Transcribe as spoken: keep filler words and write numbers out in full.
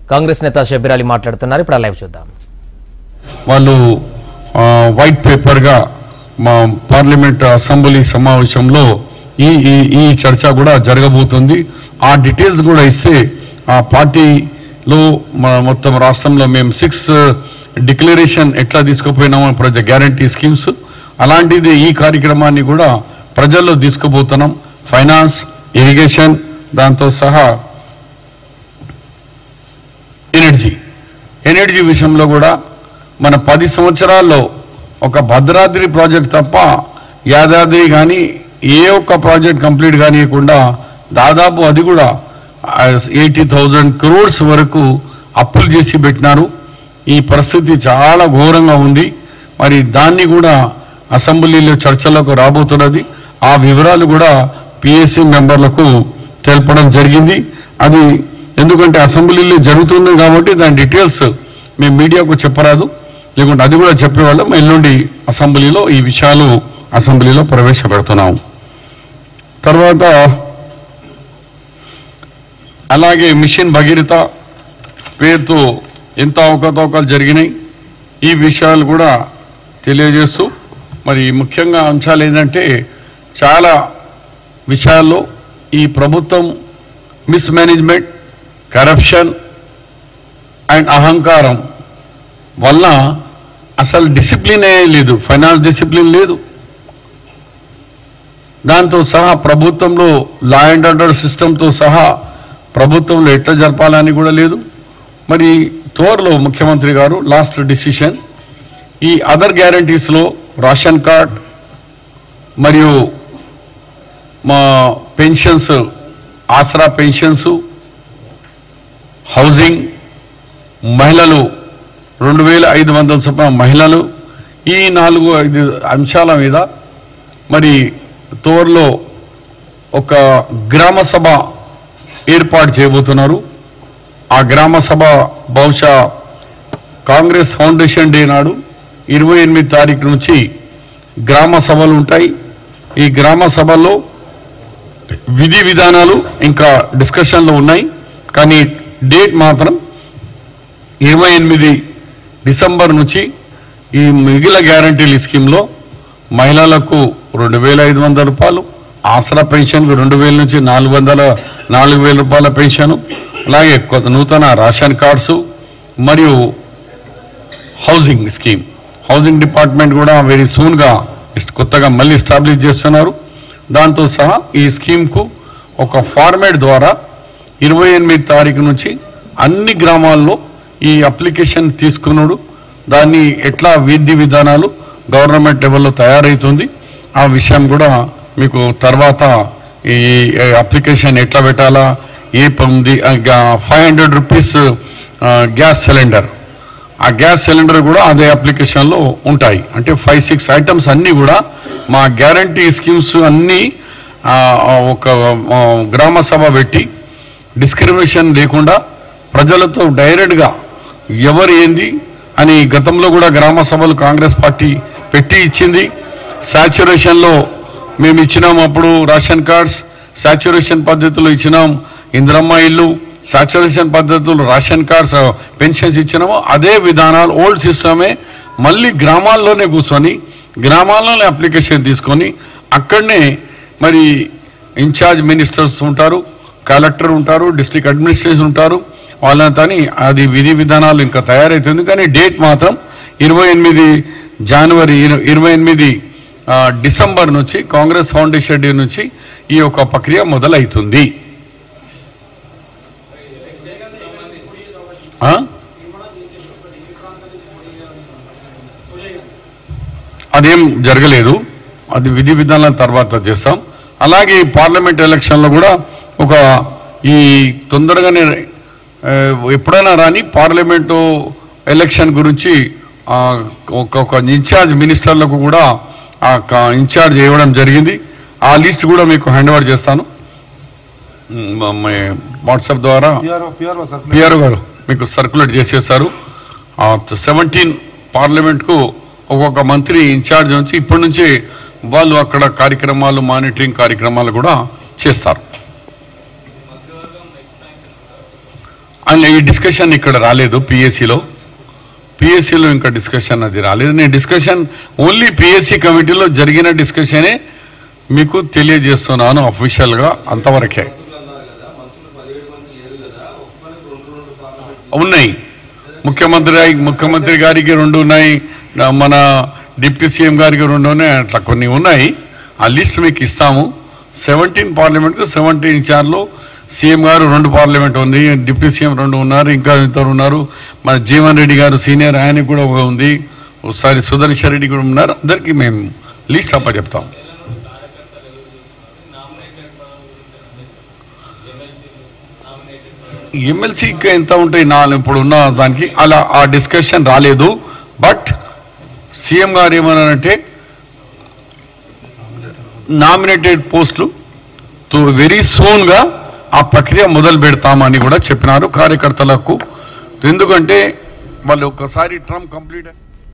కాంగ్రెస్ నేత షబ్బీర్ అలీ మాట్లాడుతున్నారు. ఇప్పుడు లైవ్ చూద్దాం. వాళ్ళు వైట్ పేపర్ గా మా పార్లమెంట్ అసెంబ్లీ సమావేశంలో ఈ ఈ చర్చ కూడా జరగబోతుంది. ఆ డీటెయిల్స్ కూడా ఇస్తే ఆ పార్టీలో మొత్తం రాష్ట్రంలో మేము సిక్స్ డిక్లరేషన్ ఎట్లా తీసుకుపోయినామో ప్రజ గ్యారంటీ స్కీమ్స్ అలాంటిది ఈ కార్యక్రమాన్ని కూడా ప్రజల్లో తీసుకుపోతున్నాం. ఫైనాన్స్, ఇరిగేషన్, దాంతో సహా ఎనర్జీ ఎనర్జీ విషయంలో కూడా మన పది సంవత్సరాల్లో ఒక భద్రాద్రి ప్రాజెక్ట్ తప్ప యాదాద్రి కానీ ఏ ఒక్క ప్రాజెక్ట్ కంప్లీట్ కానియకుండా దాదాపు అది కూడా ఎయిటీ థౌజండ్ క్రోర్స్ వరకు అప్పులు చేసి పెట్టినారు. ఈ పరిస్థితి చాలా ఘోరంగా ఉంది. మరి దాన్ని కూడా అసెంబ్లీలో చర్చలకు రాబోతున్నది. ఆ వివరాలు కూడా పిఎస్సి మెంబర్లకు తెలపడం జరిగింది. అది ఎందుకంటే అసెంబ్లీలో జరుగుతుంది కాబట్టి దాని డీటెయిల్స్ మేము మీడియాకు చెప్పరాదు, లేకుంటే అది కూడా చెప్పేవాళ్ళం. ఎల్లుండి అసెంబ్లీలో ఈ విషయాలు అసెంబ్లీలో ప్రవేశపెడుతున్నాము. తర్వాత అలాగే మిషన్ భగీరథ పేరుతో ఎంత అవకతవకలు జరిగినాయి ఈ విషయాలు కూడా తెలియజేస్తూ మరి ముఖ్యంగా అంశాలు ఏంటంటే చాలా విషయాల్లో ఈ ప్రభుత్వం మిస్మేనేజ్మెంట్, కరప్షన్ అండ్ అహంకారం వల్ల అసలు డిసిప్లినే లేదు, ఫైనాన్స్ డిసిప్లిన్ లేదు. దాంతో సహా ప్రభుత్వంలో లా అండ్ ఆర్డర్ సిస్టంతో సహా ప్రభుత్వంలో ఎట్లా జరపాలని కూడా లేదు. మరి త్వరలో ముఖ్యమంత్రి గారు లాస్ట్ డిసిషన్ ఈ అదర్ గ్యారంటీస్లో రేషన్ కార్డ్ మరియు మా పెన్షన్స్, ఆసరా పెన్షన్స్, హౌసింగ్, మహిళలు రెండు వేల ఐదు వందల చొప్పున మహిళలు, ఈ నాలుగు ఐదు అంశాల మీద మరి త్వరలో ఒక గ్రామ సభ ఏర్పాటు చేయబోతున్నారు. ఆ గ్రామ సభ బహుశా కాంగ్రెస్ ఫౌండేషన్ డే నాడు ఇరవై ఎనిమిది తారీఖు నుంచి గ్రామ సభలు ఉంటాయి. ఈ గ్రామ సభల్లో విధి విధానాలు ఇంకా డిస్కషన్లో ఉన్నాయి. కానీ డేట్ మాత్రం ఇరవై ఎనిమిది డిసెంబర్ నుంచి ఈ మిగిలిన గ్యారంటీల స్కీమ్లో మహిళలకు రెండు వేల ఐదు వందల రూపాయలు, ఆసరా పెన్షన్కు రెండు వేల నుంచి నాలుగు వందల నాలుగు వేల రూపాయల పెన్షను, అలాగే కొత్త నూతన రేషన్ కార్డ్స్ మరియు హౌసింగ్ స్కీమ్, హౌసింగ్ డిపార్ట్మెంట్ కూడా వెరీ సూన్గా కొత్తగా మళ్ళీ ఎస్టాబ్లిష్ చేస్తున్నారు. దాంతో సహా ఈ స్కీమ్కు ఒక ఫార్మేట్ ద్వారా ఇరవై ఎనిమిది తారీఖు నుంచి అన్ని గ్రామాల్లో ఈ అప్లికేషన్ తీసుకున్నాడు. దాన్ని ఎట్లా విధి విధానాలు గవర్నమెంట్ లెవెల్లో తయారవుతుంది ఆ విషయం కూడా మీకు తర్వాత ఈ అప్లికేషన్ ఎట్లా పెట్టాలా, ఏ ఉంది five hundred rupees gas cylinder, ఆ గ్యాస్ సిలిండర్ కూడా అదే అప్లికేషన్లో ఉంటాయి. అంటే ఫైవ్ సిక్స్ ఐటమ్స్ అన్నీ కూడా మా గ్యారంటీ స్కీమ్స్ అన్నీ ఒక గ్రామ సభ పెట్టి డిస్క్రిమినేషన్ లేకుండా ప్రజలతో డైరెక్ట్గా ఎవరు ఏంది అని గతంలో కూడా గ్రామ సభలు కాంగ్రెస్ పార్టీ పెట్టి ఇచ్చింది. సాచ్యురేషన్లో మేము ఇచ్చినాం, అప్పుడు రేషన్ కార్డ్స్ సాచ్యురేషన్ పద్ధతిలో ఇచ్చినాం. ఇందిరమ్మ ఇల్లు సాచ్యురేషన్ పద్ధతులు రేషన్ కార్డ్స్ పెన్షన్స్ ఇచ్చినామో అదే విధానాలు ఓల్డ్ సిస్టమే మళ్ళీ గ్రామాల్లోనే కూర్చొని గ్రామాల్లోనే అప్లికేషన్ తీసుకొని అక్కడనే మరి ఇన్ఛార్జ్ మినిస్టర్స్ ఉంటారు, కలెక్టర్ ఉంటారు, డిస్ట్రిక్ట్ అడ్మినిస్ట్రేషన్ ఉంటారు, వాళ్ళని అది విధి విధానాలు ఇంకా తయారవుతుంది. కానీ డేట్ మాత్రం ఇరవై ఎనిమిది జనవరి ఇరవై ఎనిమిది డిసెంబర్ నుంచి కాంగ్రెస్ ఫౌండేషన్ డే నుంచి ఈ యొక్క ప్రక్రియ మొదలవుతుంది. అదేం జరగలేదు, అది విధి విధానాల తర్వాత చేస్తాం. అలాగే పార్లమెంట్ ఎలక్షన్లో కూడా ఒక ఈ తొందరగానే ఎప్పుడైనా రాని పార్లమెంటు ఎలక్షన్ గురించి ఒక ఇన్ఛార్జ్ మినిస్టర్లకు కూడా ఇన్ఛార్జ్ ఇవ్వడం జరిగింది. ఆ లిస్ట్ కూడా మీకు హ్యాండ్ ఓవర్ చేస్తాను వాట్సాప్ ద్వారా. పిఆర్ఓ గారు మీకు సర్క్యులేట్ చేసేసారు. సెవెంటీన్ పార్లమెంట్కు ఒక్కొక్క మంత్రి ఇన్ఛార్జ్ నుంచి ఇప్పటి నుంచి వాళ్ళు అక్కడ కార్యక్రమాలు మానిటరింగ్ కార్యక్రమాలు కూడా చేస్తారు. అండ్ ఈ డిస్కషన్ ఇక్కడ రాలేదు పిఎస్సిలో పిఎస్సిలో ఇంకా డిస్కషన్ అది రాలేదు. నేను డిస్కషన్ ఓన్లీ పిఎస్సి కమిటీలో జరిగిన డిస్కషనే మీకు తెలియజేస్తున్నాను అఫీషియల్గా, అంతవరకే. ఉన్నాయి ముఖ్యమంత్రి ముఖ్యమంత్రి గారికి రెండు ఉన్నాయి, మన డిప్యూటీ సీఎం గారికి రెండు ఉన్నాయి, అట్లా కొన్ని ఉన్నాయి. ఆ లిస్ట్ మీకు ఇస్తాము. సెవెంటీన్ పార్లమెంట్కు సెవెంటీన్ చార్లు సీఎం గారు రెండు పార్లమెంట్ ఉంది, డిప్యూటీ సీఎం రెండు ఉన్నారు, ఇంకా ఇద్దరు ఉన్నారు. మన జీవన్ రెడ్డి గారు సీనియర్, ఆయనకు కూడా ఒక ఉంది, ఒకసారి సుదర్శన్ రెడ్డి కూడా ఉన్నారు. అందరికీ మేము లిస్ట్ అప్ప చెప్తాం. ఎమ్మెల్సీకి ఎంత ఉంటాయి నా ఇప్పుడు ఉన్న దానికి అలా ఆ డిస్కషన్ రాలేదు. బట్ సీఎం గారు ఏమన్నారంటే నామినేటెడ్ పోస్టులు వెరీ సూన్గా ఆ ప్రక్రియ మొదలు పెడతామని కూడా చెప్పినారు కార్యకర్తలకు. ఎందుకంటే వాళ్ళు ఒకసారి టర్మ్ కంప్లీట్